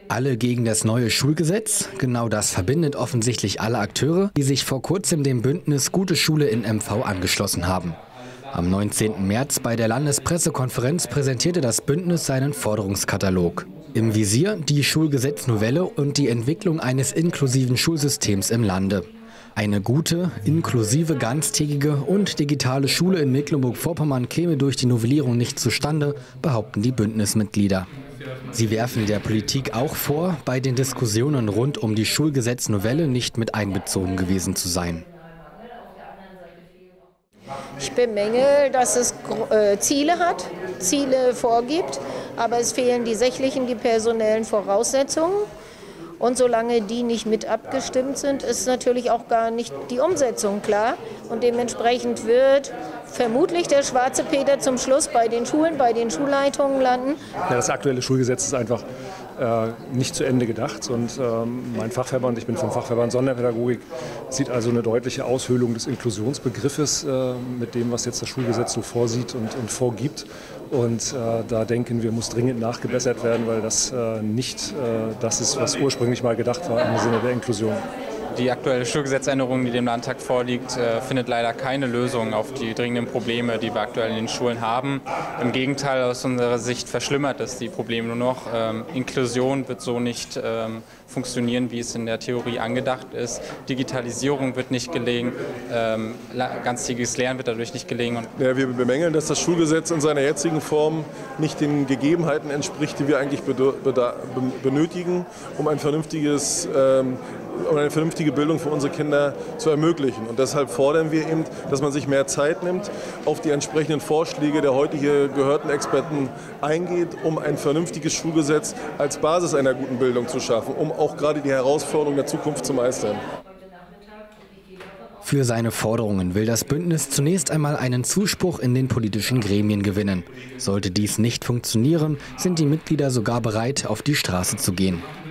Alle gegen das neue Schulgesetz? Genau das verbindet offensichtlich alle Akteure, die sich vor kurzem dem Bündnis Gute Schule in MV angeschlossen haben. Am 19. März bei der Landespressekonferenz präsentierte das Bündnis seinen Forderungskatalog. Im Visier die Schulgesetznovelle und die Entwicklung eines inklusiven Schulsystems im Lande. Eine gute, inklusive, ganztägige und digitale Schule in Mecklenburg-Vorpommern käme durch die Novellierung nicht zustande, behaupten die Bündnismitglieder. Sie werfen der Politik auch vor, bei den Diskussionen rund um die Schulgesetznovelle nicht mit einbezogen gewesen zu sein. Ich bemängel, dass es Ziele hat, Ziele vorgibt, aber es fehlen die sächlichen, die personellen Voraussetzungen. Und solange die nicht mit abgestimmt sind, ist natürlich auch gar nicht die Umsetzung klar. Und dementsprechend wird vermutlich der schwarze Peter zum Schluss bei den Schulen, bei den Schulleitungen landen. Ja, das aktuelle Schulgesetz ist einfach nicht zu Ende gedacht. Und mein Fachverband, ich bin vom Fachverband Sonderpädagogik, sieht also eine deutliche Aushöhlung des Inklusionsbegriffes mit dem, was jetzt das Schulgesetz so vorsieht und vorgibt. Und da denken wir, muss dringend nachgebessert werden, weil das nicht das ist, was ursprünglich mal gedacht war im Sinne der Inklusion. Die aktuelle Schulgesetzänderung, die dem Landtag vorliegt, findet leider keine Lösung auf die dringenden Probleme, die wir aktuell in den Schulen haben. Im Gegenteil, aus unserer Sicht verschlimmert es die Probleme nur noch. Inklusion wird so nicht funktionieren, wie es in der Theorie angedacht ist. Digitalisierung wird nicht gelingen, ganztägiges Lernen wird dadurch nicht gelingen. Ja, wir bemängeln, dass das Schulgesetz in seiner jetzigen Form nicht den Gegebenheiten entspricht, die wir eigentlich benötigen, um eine vernünftige Bildung für unsere Kinder zu ermöglichen. Und deshalb fordern wir eben, dass man sich mehr Zeit nimmt, auf die entsprechenden Vorschläge der heute hier gehörten Experten eingeht, um ein vernünftiges Schulgesetz als Basis einer guten Bildung zu schaffen, um auch gerade die Herausforderungen der Zukunft zu meistern. Für seine Forderungen will das Bündnis zunächst einmal einen Zuspruch in den politischen Gremien gewinnen. Sollte dies nicht funktionieren, sind die Mitglieder sogar bereit, auf die Straße zu gehen.